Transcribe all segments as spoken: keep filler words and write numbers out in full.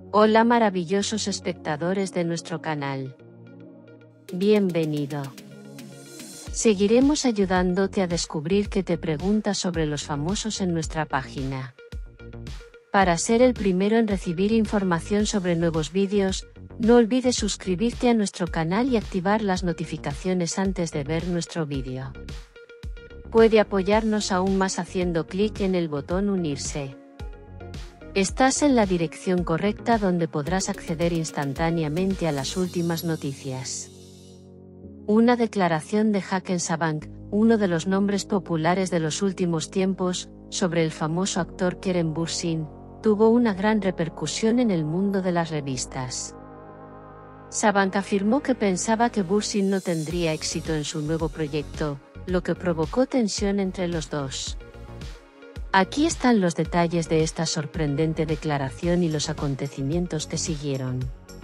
Hola maravillosos espectadores de nuestro canal. Bienvenido. Seguiremos ayudándote a descubrir qué te preguntas sobre los famosos en nuestra página. Para ser el primero en recibir información sobre nuevos vídeos, no olvides suscribirte a nuestro canal y activar las notificaciones antes de ver nuestro vídeo. Puede apoyarnos aún más haciendo clic en el botón unirse. Estás en la dirección correcta donde podrás acceder instantáneamente a las últimas noticias. Una declaración de Hackensack, uno de los nombres populares de los últimos tiempos, sobre el famoso actor Keren Bürsin, tuvo una gran repercusión en el mundo de las revistas. Sabank afirmó que pensaba que Bürsin no tendría éxito en su nuevo proyecto, lo que provocó tensión entre los dos. Aquí están los detalles de esta sorprendente declaración y los acontecimientos que siguieron.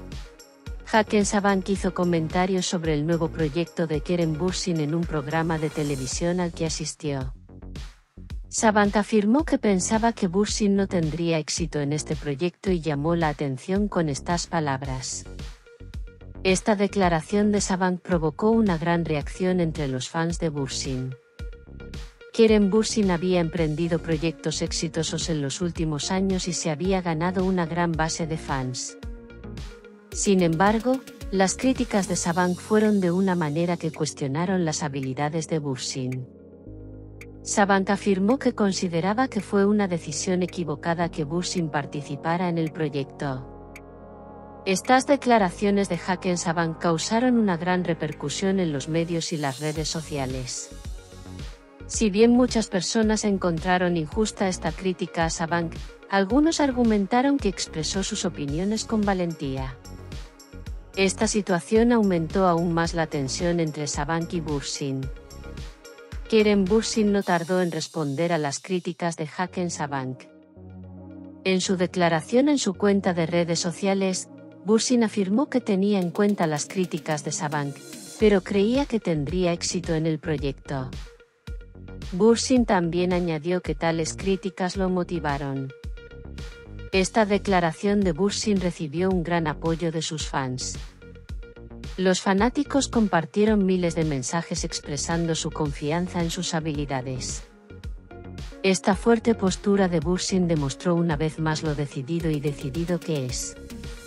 Hackensack hizo comentarios sobre el nuevo proyecto de Keren Bürsin en un programa de televisión al que asistió. Sabank afirmó que pensaba que Bürsin no tendría éxito en este proyecto y llamó la atención con estas palabras. Esta declaración de Sabank provocó una gran reacción entre los fans de Bürsin. Keren Bürsin había emprendido proyectos exitosos en los últimos años y se había ganado una gran base de fans. Sin embargo, las críticas de Sabank fueron de una manera que cuestionaron las habilidades de Bürsin. Sabank afirmó que consideraba que fue una decisión equivocada que Bürsin participara en el proyecto. Estas declaraciones de Hackensack causaron una gran repercusión en los medios y las redes sociales. Si bien muchas personas encontraron injusta esta crítica a Sabank, algunos argumentaron que expresó sus opiniones con valentía. Esta situación aumentó aún más la tensión entre Sabank y Bürsin. Keren Bürsin no tardó en responder a las críticas de Hackensack. En su declaración en su cuenta de redes sociales, Bürsin afirmó que tenía en cuenta las críticas de Sabank, pero creía que tendría éxito en el proyecto. Bürsin también añadió que tales críticas lo motivaron. Esta declaración de Bürsin recibió un gran apoyo de sus fans. Los fanáticos compartieron miles de mensajes expresando su confianza en sus habilidades. Esta fuerte postura de Bürsin demostró una vez más lo decidido y decidido que es.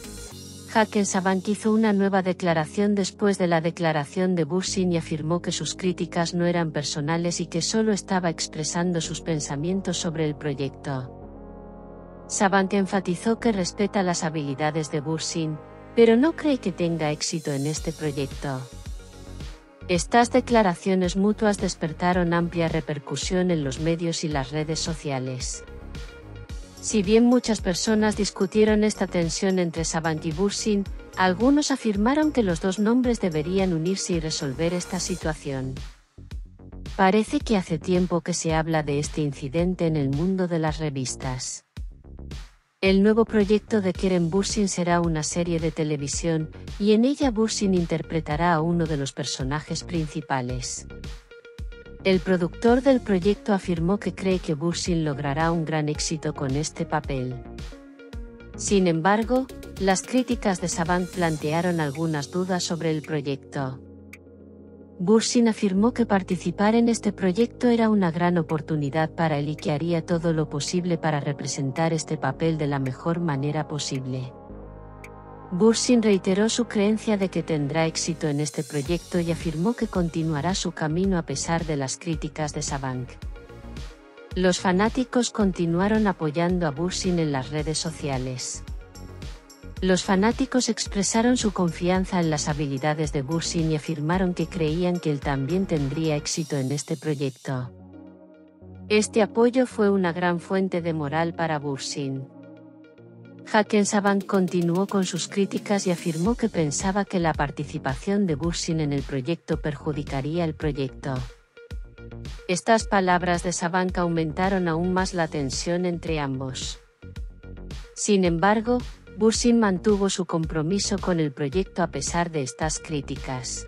Hackensack hizo una nueva declaración después de la declaración de Bürsin y afirmó que sus críticas no eran personales y que solo estaba expresando sus pensamientos sobre el proyecto. Sabank enfatizó que respeta las habilidades de Bürsin, pero no cree que tenga éxito en este proyecto. Estas declaraciones mutuas despertaron amplia repercusión en los medios y las redes sociales. Si bien muchas personas discutieron esta tensión entre Sabank y Bürsin, algunos afirmaron que los dos nombres deberían unirse y resolver esta situación. Parece que hace tiempo que se habla de este incidente en el mundo de las revistas. El nuevo proyecto de Keren Bürsin será una serie de televisión, y en ella Bürsin interpretará a uno de los personajes principales. El productor del proyecto afirmó que cree que Bürsin logrará un gran éxito con este papel. Sin embargo, las críticas de Sabank plantearon algunas dudas sobre el proyecto. Bürsin afirmó que participar en este proyecto era una gran oportunidad para él y que haría todo lo posible para representar este papel de la mejor manera posible. Bürsin reiteró su creencia de que tendrá éxito en este proyecto y afirmó que continuará su camino a pesar de las críticas de Sabank. Los fanáticos continuaron apoyando a Bürsin en las redes sociales. Los fanáticos expresaron su confianza en las habilidades de Bürsin y afirmaron que creían que él también tendría éxito en este proyecto. Este apoyo fue una gran fuente de moral para Bürsin. Hackensack continuó con sus críticas y afirmó que pensaba que la participación de Bürsin en el proyecto perjudicaría el proyecto. Estas palabras de Sabank aumentaron aún más la tensión entre ambos. Sin embargo, Bürsin mantuvo su compromiso con el proyecto a pesar de estas críticas.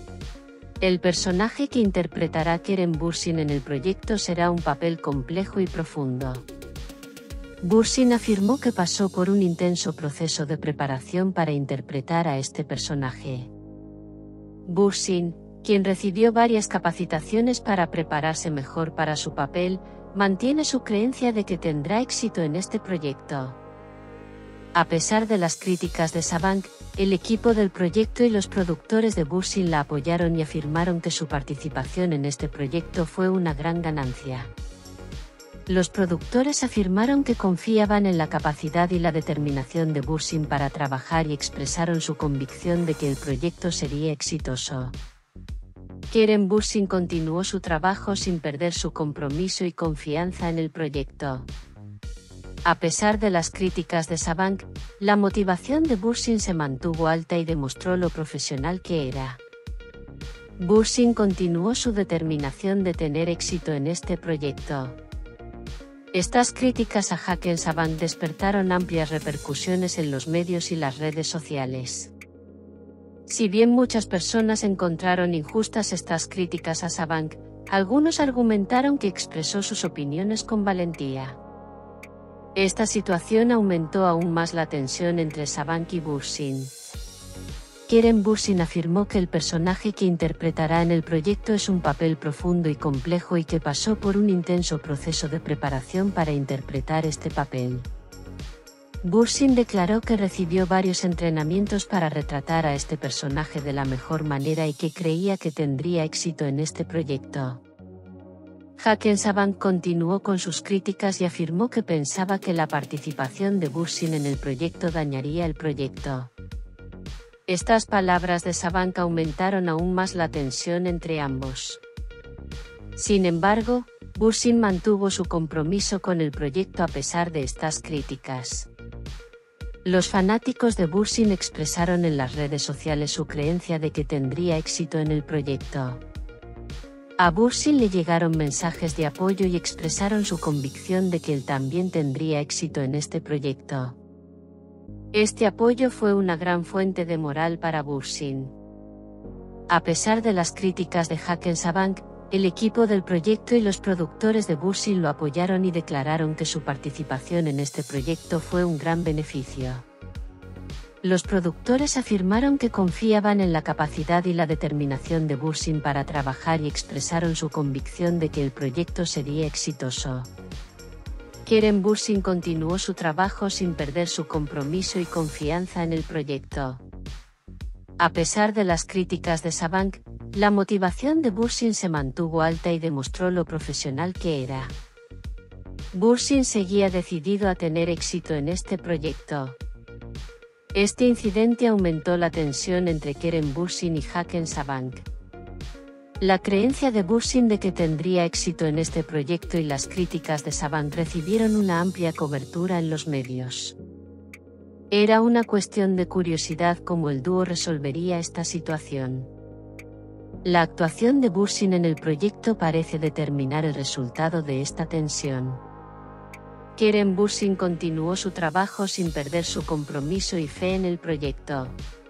El personaje que interpretará Keren Bürsin en el proyecto será un papel complejo y profundo. Bursin afirmó que pasó por un intenso proceso de preparación para interpretar a este personaje. Bursin, quien recibió varias capacitaciones para prepararse mejor para su papel, mantiene su creencia de que tendrá éxito en este proyecto. A pesar de las críticas de Sabank, el equipo del proyecto y los productores de Bursin la apoyaron y afirmaron que su participación en este proyecto fue una gran ganancia. Los productores afirmaron que confiaban en la capacidad y la determinación de Bursin para trabajar y expresaron su convicción de que el proyecto sería exitoso. Kerem Bürsin continuó su trabajo sin perder su compromiso y confianza en el proyecto. A pesar de las críticas de Sabank, la motivación de Bürsin se mantuvo alta y demostró lo profesional que era. Bürsin continuó su determinación de tener éxito en este proyecto. Estas críticas a Haken Sabank despertaron amplias repercusiones en los medios y las redes sociales. Si bien muchas personas encontraron injustas estas críticas a Sabank, algunos argumentaron que expresó sus opiniones con valentía. Esta situación aumentó aún más la tensión entre Sabank y Bürsin. Kerem Bürsin afirmó que el personaje que interpretará en el proyecto es un papel profundo y complejo y que pasó por un intenso proceso de preparación para interpretar este papel. Bürsin declaró que recibió varios entrenamientos para retratar a este personaje de la mejor manera y que creía que tendría éxito en este proyecto. Haken Sabank continuó con sus críticas y afirmó que pensaba que la participación de Bürsin en el proyecto dañaría el proyecto. Estas palabras de Sabank aumentaron aún más la tensión entre ambos. Sin embargo, Bürsin mantuvo su compromiso con el proyecto a pesar de estas críticas. Los fanáticos de Bürsin expresaron en las redes sociales su creencia de que tendría éxito en el proyecto. A Bürsin le llegaron mensajes de apoyo y expresaron su convicción de que él también tendría éxito en este proyecto. Este apoyo fue una gran fuente de moral para Bürsin. A pesar de las críticas de Haken Sabank, el equipo del proyecto y los productores de Bürsin lo apoyaron y declararon que su participación en este proyecto fue un gran beneficio. Los productores afirmaron que confiaban en la capacidad y la determinación de Bürsin para trabajar y expresaron su convicción de que el proyecto sería exitoso. Kerem Bürsin continuó su trabajo sin perder su compromiso y confianza en el proyecto. A pesar de las críticas de Sabank, la motivación de Bürsin se mantuvo alta y demostró lo profesional que era. Bürsin seguía decidido a tener éxito en este proyecto. Este incidente aumentó la tensión entre Kerem Bürsin y Haken Sabank. La creencia de Bürsin de que tendría éxito en este proyecto y las críticas de Sabank recibieron una amplia cobertura en los medios. Era una cuestión de curiosidad cómo el dúo resolvería esta situación. La actuación de Bürsin en el proyecto parece determinar el resultado de esta tensión. Kerem Bürsin continuó su trabajo sin perder su compromiso y fe en el proyecto.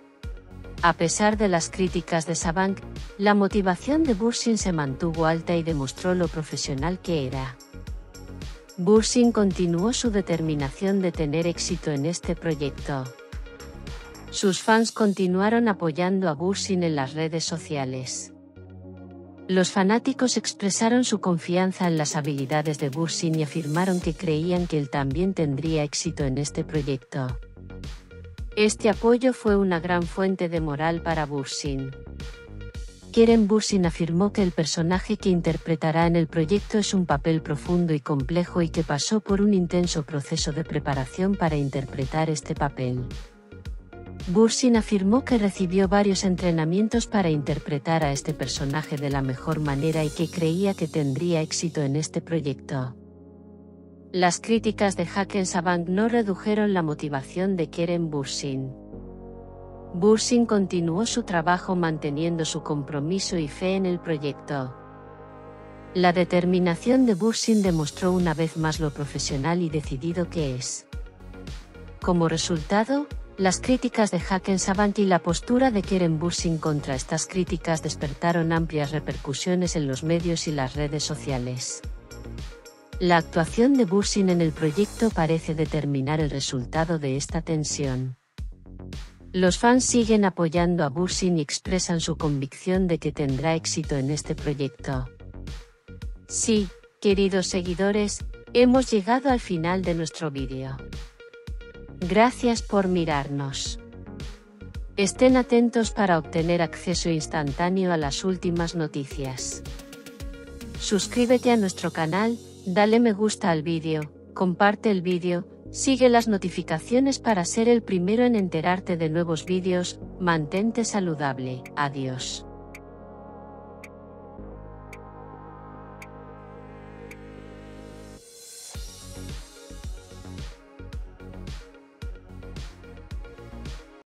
A pesar de las críticas de Sabank, la motivación de Bürsin se mantuvo alta y demostró lo profesional que era. Bürsin continuó su determinación de tener éxito en este proyecto. Sus fans continuaron apoyando a Bürsin en las redes sociales. Los fanáticos expresaron su confianza en las habilidades de Bürsin y afirmaron que creían que él también tendría éxito en este proyecto. Este apoyo fue una gran fuente de moral para Bürsin. Kerem Bürsin afirmó que el personaje que interpretará en el proyecto es un papel profundo y complejo y que pasó por un intenso proceso de preparación para interpretar este papel. Bürsin afirmó que recibió varios entrenamientos para interpretar a este personaje de la mejor manera y que creía que tendría éxito en este proyecto. Las críticas de Haken Sabank no redujeron la motivación de Kerem Bürsin. Bürsin continuó su trabajo manteniendo su compromiso y fe en el proyecto. La determinación de Bürsin demostró una vez más lo profesional y decidido que es. Como resultado, las críticas de Haken Sabank y la postura de Kerem Bürsin contra estas críticas despertaron amplias repercusiones en los medios y las redes sociales. La actuación de Bursin en el proyecto parece determinar el resultado de esta tensión. Los fans siguen apoyando a Bursin y expresan su convicción de que tendrá éxito en este proyecto. Sí, queridos seguidores, hemos llegado al final de nuestro vídeo. Gracias por mirarnos. Estén atentos para obtener acceso instantáneo a las últimas noticias. Suscríbete a nuestro canal, dale me gusta al vídeo, comparte el vídeo, sigue las notificaciones para ser el primero en enterarte de nuevos vídeos, mantente saludable, adiós.